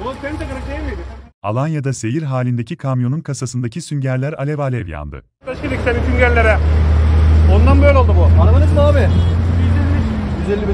Alanya'da seyir halindeki kamyonun kasasındaki süngerler alev alev yandı. Taşıdık senin süngerlere. Ondan böyle oldu bu. Arabanız mı abi? 155.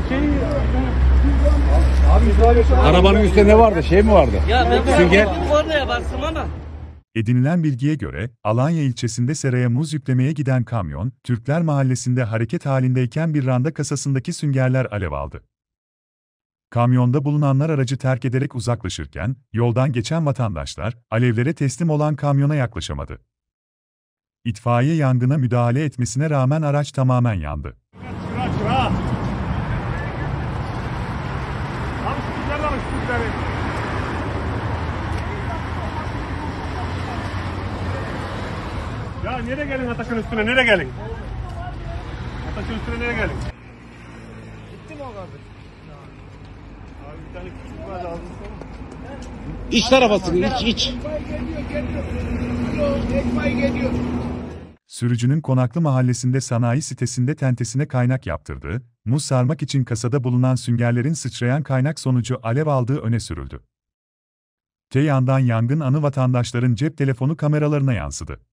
Abi 155. Arabanın üstünde ne vardı? Şey mi vardı? Ya ben Sünger. oraya bastım ama. Edinilen bilgiye göre, Alanya ilçesinde seraya muz yüklemeye giden kamyon, Türkler Mahallesi'nde hareket halindeyken bir randa kasasındaki süngerler alev aldı. Kamyonda bulunanlar aracı terk ederek uzaklaşırken, yoldan geçen vatandaşlar, alevlere teslim olan kamyona yaklaşamadı. İtfaiye yangına müdahale etmesine rağmen araç tamamen yandı. Şura. Abi sütükler var sütükleri. Ya nereye gelin Ataş'ın üstüne, nereye gelin? Ataş'ın üstüne nereye gelin? Gitti mi o kardeş? Abi bir tane küçük var lazım. İç tarafasını iç. Sürücünün Konaklı Mahallesi'nde sanayi sitesinde tentesine kaynak yaptırdığı, muz sarmak için kasada bulunan süngerlerin sıçrayan kaynak sonucu alev aldığı öne sürüldü. Te yandan yangın anı vatandaşların cep telefonu kameralarına yansıdı.